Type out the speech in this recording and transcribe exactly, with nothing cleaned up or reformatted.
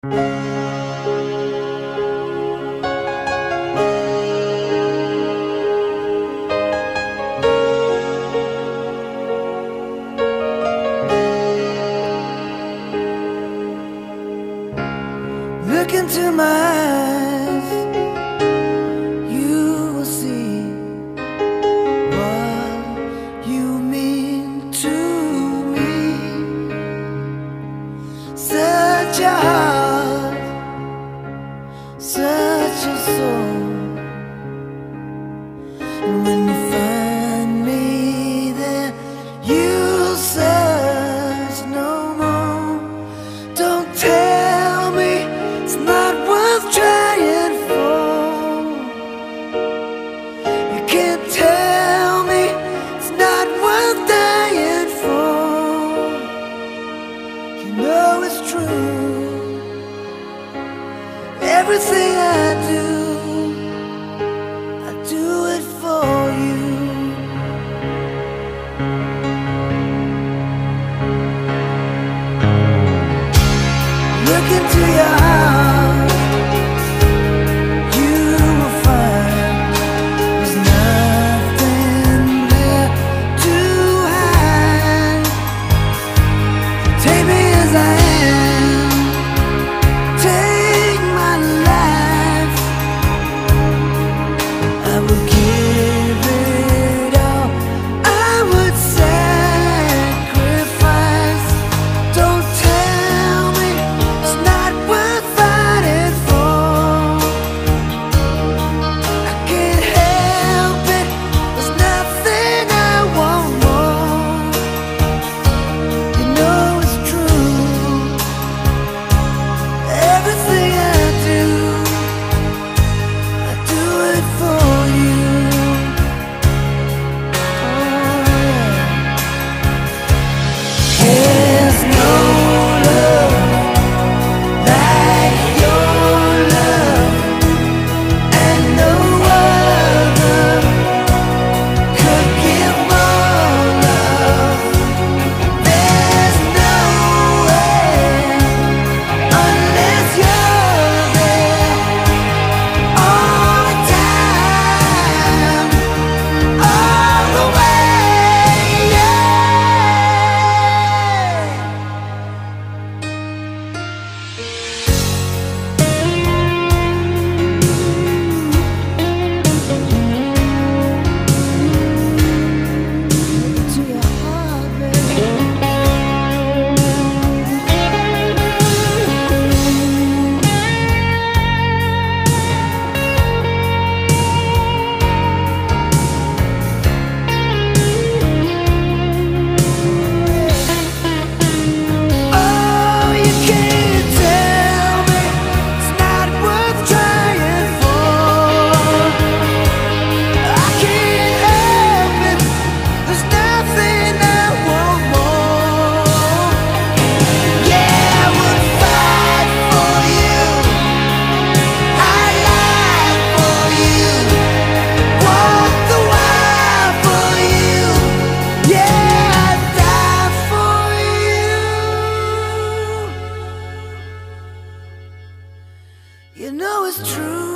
Look into my eyes, you will see what you mean to me. Such a heart, such a soul. And when you find me there, you'll search no more. Don't tell me it's not worth trying for. You can't tell me it's not worth dying for. You know it's true. Everything I do, I do it for you. Look into your heart, you will find there's nothing there to hide. Take me as I am, take my life. I will give it all, I would sacrifice. Don't tell me it's not worth fighting for. I can't help it, there's nothing I want more. You know it's true. Everything I do, I do it for you. Oh yeah. There's no love like your love, and no other could give more love. There's no way unless you're there all the time, all the way, yeah. To your heart, baby. Oh, you can't tell me it's not worth trying for. I can't help it, there's nothing I want more. Yeah, I would fight for you, I'd lie for you, walk the wire for you. Yeah, I'd die for you. You know it's true.